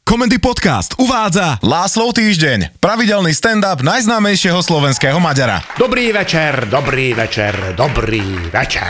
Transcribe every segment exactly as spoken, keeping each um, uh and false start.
Komendy Podcast uvádza Láslov týždeň, pravidelný stand-up najznámejšieho slovenského Maďara. Dobrý večer, dobrý večer, dobrý večer.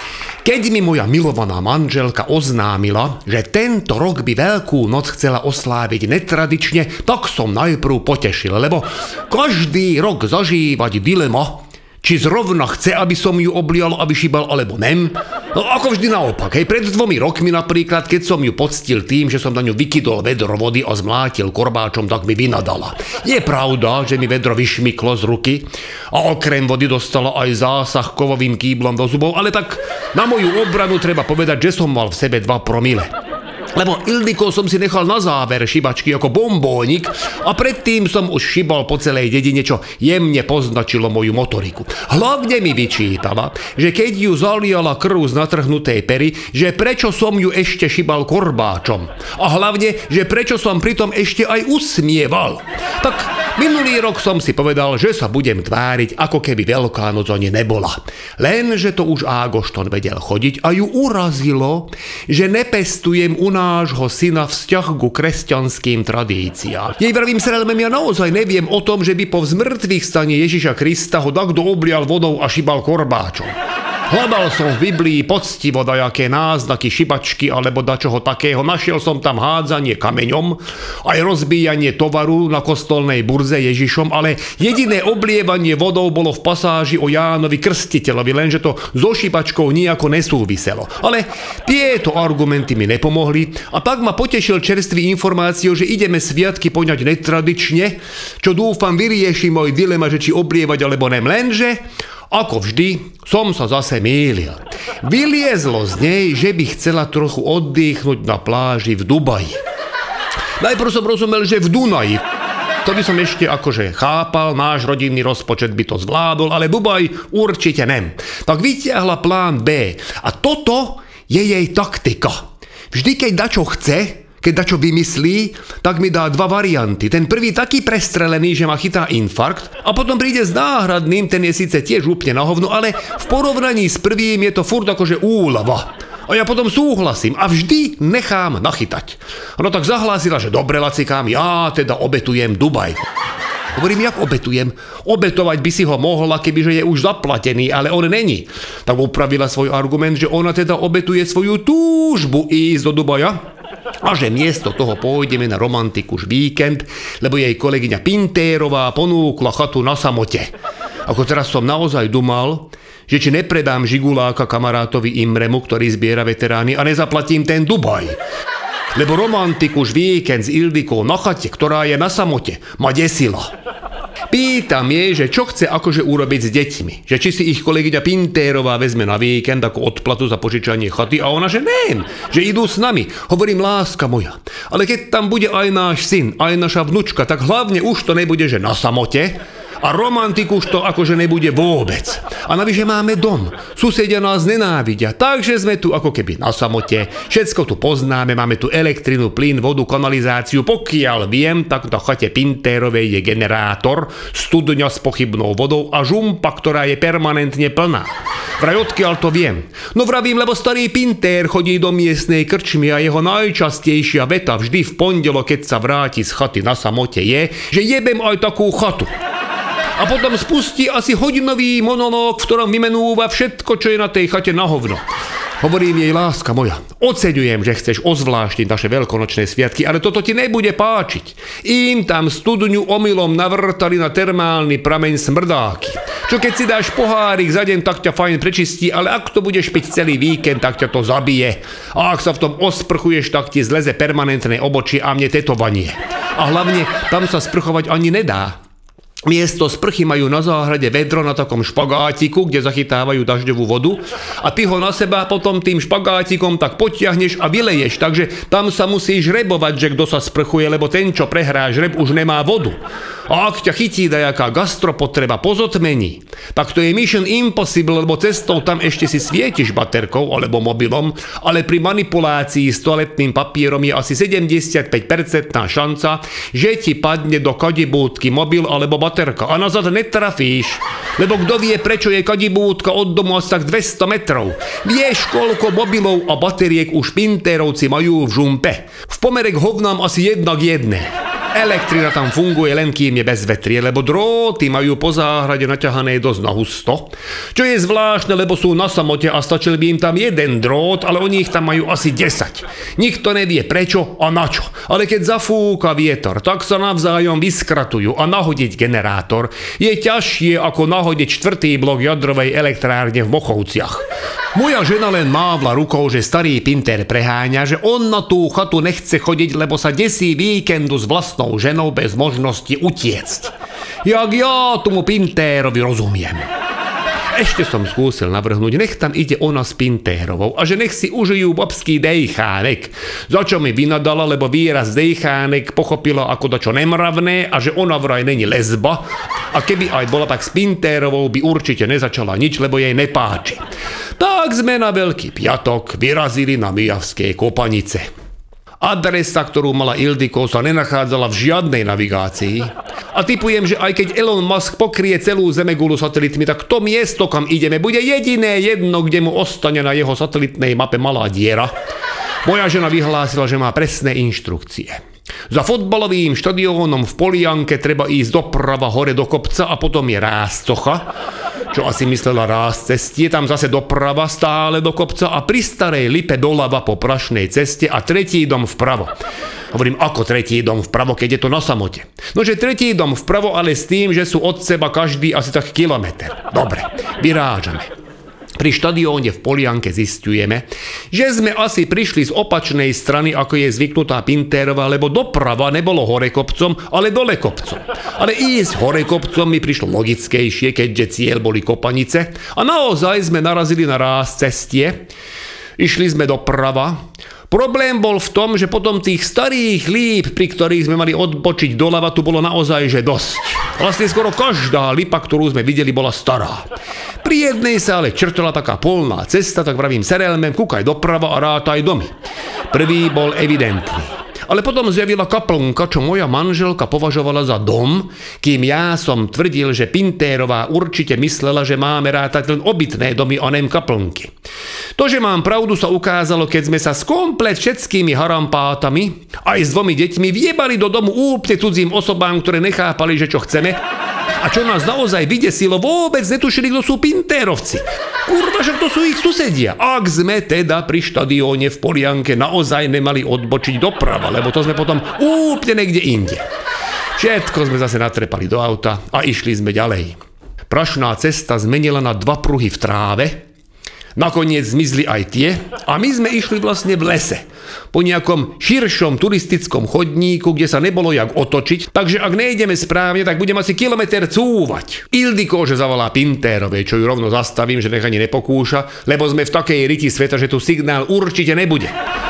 Keď mi moja milovaná manželka oznámila, že tento rok by Veľkú noc chcela osláviť netradične, tak som najprv potešil, lebo každý rok zažívať dilema, či zrovna chce, aby som ju oblial a vyšibal, alebo nem. No ako vždy naopak, hej, pred dvomi rokmi napríklad, keď som ju poctil tým, že som na ňu vykydol vedro vody a zmlátil korbáčom, tak mi vynadala. Je pravda, že mi vedro vyšmyklo z ruky a okrem vody dostala aj zásah kovovým kýblom do zubov, ale tak na moju obranu treba povedať, že som mal v sebe dva promile. Lebo Ildiko som si nechal na záver šibačky ako bombónik a predtým som už šibal po celej dedine, čo jemne poznačilo moju motoriku. Hlavne mi vyčítala, že keď ju zaliala krv z natrhnutej pery, že prečo som ju ešte šibal korbáčom. A hlavne, že prečo som pritom ešte aj usmieval. Tak minulý rok som si povedal, že sa budem tváriť, ako keby Veľká noc ani nebola. Lenže to už Ágošton vedel chodiť a ju urazilo, že nepestujem u nášho syna vzťah ku kresťanským tradíciám. Jej vravím, srelmem, ja naozaj neviem o tom, že by po zmrtvých stane Ježiša Krista ho takto oblial vodou a šibal korbáčom. Hľadal som v Biblii poctivo dajaké náznaky šibačky alebo dačoho takého. Našiel som tam hádzanie kameňom, aj rozbíjanie tovaru na kostolnej burze Ježišom, ale jediné oblievanie vodou bolo v pasáži o Jánovi Krstiteľovi, lenže to so šibačkou nijako nesúviselo. Ale tieto argumenty mi nepomohli a tak ma potešil čerstvý informáciou, že ideme sviatky poňať netradične, čo dúfam vyrieši môj dilema, že či oblievať alebo nem, lenže ako vždy, som sa zase mýlil. Vyliezlo z nej, že by chcela trochu oddychnúť na pláži v Dubaji. Najprv som rozumel, že v Dunaji. To by som ešte akože chápal, náš rodinný rozpočet by to zvládol, ale Dubaj určite nem. Tak vytiahla plán B. A toto je jej taktika. Vždy, keď dačo chce, keď dačo vymyslí, tak mi dá dva varianty. Ten prvý taký prestrelený, že ma chytá infarkt a potom príde s náhradným, ten je síce tiež úplne na hovno, ale v porovnaní s prvým je to furt akože úlava. A ja potom súhlasím a vždy nechám nachytať. No tak zahlásila, že dobre, lacikám, ja teda obetujem Dubaj. Hovorím, jak obetujem? Obetovať by si ho mohla, kebyže je už zaplatený, ale on není. Tak upravila svoj argument, že ona teda obetuje svoju túžbu ísť do Dubaja a že miesto toho pôjdeme na romantiku už víkend, lebo jej kolegyňa Pintérová ponúkla chatu na samote. Ako teraz som naozaj dumal, že či nepredám žiguláka kamarátovi Imremu, ktorý zbiera veterány a nezaplatím ten Dubaj. Lebo romantiku už víkend s Ildikou na chate, ktorá je na samote, ma desila. Pýtam jej, že čo chce akože urobiť s deťmi. Že či si ich kolegyňa Pintérová vezme na víkend ako odplatu za požičanie chaty a ona, že nem, že idú s nami. Hovorím, láska moja. Ale keď tam bude aj náš syn, aj naša vnučka, tak hlavne už to nebude, že na samote. A romantiku už to akože nebude vôbec. A navyše máme dom. Susedia nás nenávidia, takže sme tu ako keby na samote. Všetko tu poznáme, máme tu elektrinu, plyn, vodu, kanalizáciu. Pokiaľ viem, tak na chate Pintérovej je generátor, studňa s pochybnou vodou a žumpa, ktorá je permanentne plná. Vraj odkiaľ to viem? No vravím, lebo starý Pintér chodí do miestnej krčmy a jeho najčastejšia veta vždy v pondelok, keď sa vráti z chaty na samote je, že jebem aj takú chatu. A potom spustí asi hodinový monológ, v ktorom vymenúva všetko, čo je na tej chate na hovno. Hovorím jej, láska moja, oceňujem, že chceš ozvláštiť naše veľkonočné sviatky, ale toto ti nebude páčiť. Im tam studňu omylom navrtali na termálny prameň smrdáky. Čo keď si dáš pohárik za deň, tak ťa fajn prečistí, ale ak to budeš piť celý víkend, tak ťa to zabije. A ak sa v tom osprchuješ, tak ti zleze permanentné obočie a mne tetovanie. A hlavne, tam sa sprchovať ani nedá. Miesto sprchy majú na záhrade vedro na takom špagátiku, kde zachytávajú dažďovú vodu a ty ho na seba potom tým špagátikom tak potiahneš a vyleješ, takže tam sa musíš žrebovať, že kto sa sprchuje, lebo ten, čo prehrá žreb, už nemá vodu. A ak ťa chytí dajaká gastropotreba po zotmení, tak to je mission impossible, lebo cestou tam ešte si svietiš baterkou alebo mobilom, ale pri manipulácii s toaletným papierom je asi sedemdesiatpäť percent šanca, že ti padne do kadibúdky mobil alebo baterka a nazad netrafíš. Lebo kto vie, prečo je kadibúdka od domu asi tak dvesto metrov. Vieš, koľko mobilov a bateriek už Pintérovci majú v žumpe? V pomere k hovnám asi jedna k jednej. Elektrina tam funguje len kým je bezvetrie, lebo dróty majú po záhrade naťahané dosť na husto. Čo je zvláštne, lebo sú na samote a stačil by im tam jeden drôt, ale oni ich tam majú asi desať. Nikto nevie prečo a na čo. Ale keď zafúka vietor, tak sa navzájom vyskratujú a nahodiť generátor je ťažšie ako nahodiť štvrtý blok jadrovej elektrárne v Mochovciach. Moja žena len mávla rukou, že starý Pintér preháňa, že on na tú chatu nechce chodiť, lebo sa desí víkendu s vlastnou ženou bez možnosti utiecť. Jak ja tomu Pintérovi rozumiem. Ešte som skúsil navrhnúť, nech tam ide ona s Pintérovou a že nech si užijú babský dejchánek. Za čo mi vynadala, lebo výraz dejchánek pochopila ako dačo nemravné a že ona vraj není lesba a keby aj bola, tak s Pintérovou by určite nezačala nič, lebo jej nepáči. Tak sme na Veľký piatok vyrazili na Mijavské Kopanice. Adresa, ktorú mala Ildiko, sa nenachádzala v žiadnej navigácii. A tipujem, že aj keď Elon Musk pokrie celú Zemegulu satelitmi, tak to miesto, kam ideme, bude jediné jedno, kde mu ostane na jeho satelitnej mape malá diera. Moja žena vyhlásila, že má presné inštrukcie. Za fotbalovým štadiónom v Polianke treba ísť doprava hore do kopca a potom je rázcocha, čo asi myslela ráz cestie, tam zase doprava stále do kopca a pri Starej Lipe doľava po prašnej ceste a tretí dom vpravo. Hovorím, ako tretí dom vpravo, keď je to na samote? Nože tretí dom vpravo, ale s tým, že sú od seba každý asi tak kilometr. Dobre, vyrážame. Pri štadióne v Polianke zisťujeme, že sme asi prišli z opačnej strany, ako je zvyknutá Pintérova, lebo doprava nebolo hore kopcom, ale dole kopcom. Ale ísť hore kopcom mi prišlo logickejšie, keďže cieľ boli Kopanice a naozaj sme narazili na ráz cestie. Išli sme doprava. Problém bol v tom, že potom tých starých líp, pri ktorých sme mali odbočiť doľava, tu bolo naozaj že dosť. Vlastne skoro každá lipa, ktorú sme videli, bola stará. Pri jednej sa ale črtala taká polná cesta, tak vravím Serelmem, kúkaj doprava a rátaj domy. Prvý bol evidentný. Ale potom zjavila kaplnka, čo moja manželka považovala za dom, kým ja som tvrdil, že Pintérová určite myslela, že máme rátať len obytné domy a nem kaplnky. To, že mám pravdu, sa ukázalo, keď sme sa s komplet všetkými harampátami aj s dvomi deťmi viebali do domu úplne cudzím osobám, ktoré nechápali, že čo chceme. A čo nás naozaj vydesilo, vôbec netušili, kto sú Pintérovci. Kurva, že to sú ich susedia. Ak sme teda pri štadióne v Polianke naozaj nemali odbočiť doprava, lebo to sme potom úplne niekde inde. Všetko sme zase natrepali do auta a išli sme ďalej. Prašná cesta zmenila na dva pruhy v tráve. Nakoniec zmizli aj tie a my sme išli vlastne v lese. Po nejakom širšom turistickom chodníku, kde sa nebolo jak otočiť, takže ak nejdeme správne, tak budem asi kilometr cúvať. Ildiko, že zavolá Pintérovej, čo ju rovno zastavím, že nech ani nepokúša, lebo sme v takej riti sveta, že tu signál určite nebude.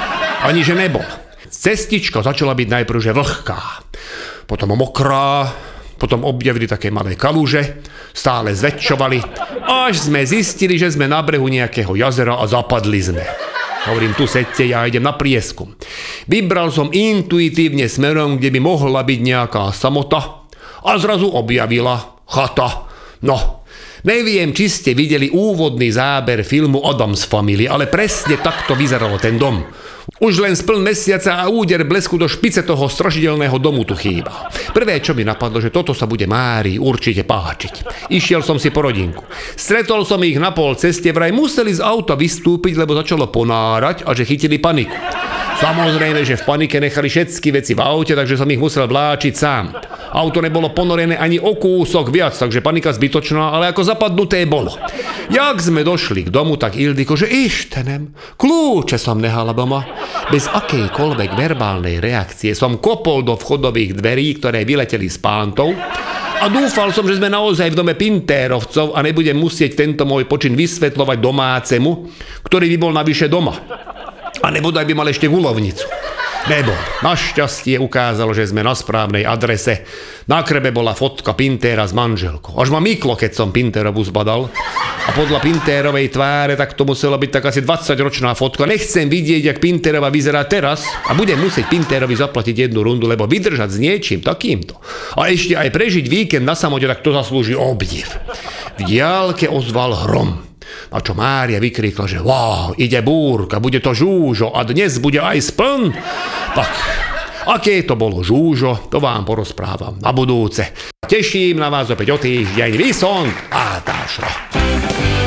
Ani že nebol. Cestička začala byť najprv že vlhká, potom mokrá, potom objavili také malé kaluže, stále zväčšovali, až sme zistili, že sme na brehu nejakého jazera a zapadli sme. Hovorím, tu sedte, ja idem na prieskum. Vybral som intuitívne smerom, kde by mohla byť nejaká samota a zrazu objavila chata. No, neviem, či ste videli úvodný záber filmu Addams Family, ale presne takto vyzeral ten dom. Už len spln mesiaca a úder blesku do špice toho strašidelného domu tu chýba. Prvé, čo mi napadlo, že toto sa bude Márii určite páčiť. Išiel som si po rodinku. Stretol som ich na pol ceste, vraj museli z auta vystúpiť, lebo začalo ponárať a že chytili paniku. Samozrejme, že v panike nechali všetky veci v aute, takže som ich musel vláčiť sám. Auto nebolo ponorené ani o kúsok viac, takže panika zbytočná, ale ako zapadnuté bolo. Jak sme došli k domu, tak Ildiko, že ištenem, kľúče som nehala doma. Bez akejkoľvek verbálnej reakcie som kopol do vchodových dverí, ktoré vyleteli z pántov a dúfal som, že sme naozaj v dome Pintérovcov a nebudem musieť tento môj počin vysvetľovať domácemu, ktorý by bol navyše doma. A nebodaj by mal ešte guľovnicu. Nebol. Našťastie ukázalo, že sme na správnej adrese. Na krebe bola fotka Pintéra s manželkou. Až ma myklo, keď som Pintérovu zbadal. A podľa Pintérovej tváre tak to muselo byť tak asi dvadsaťročná fotka. Nechcem vidieť, jak Pintérova vyzerá teraz a budem musieť Pintérovi zaplatiť jednu rundu, lebo vydržať s niečím takýmto. A ešte aj prežiť víkend na samote, tak to zaslúži obdiv. V diaľke ozval hrom. A čo Mária vykríkla, že wow, ide búrka, bude to žúžo a dnes bude aj spln. Tak, aké to bolo žúžo, to vám porozprávam na budúce. Teším na vás opäť o týždeň. Vysont a tášro.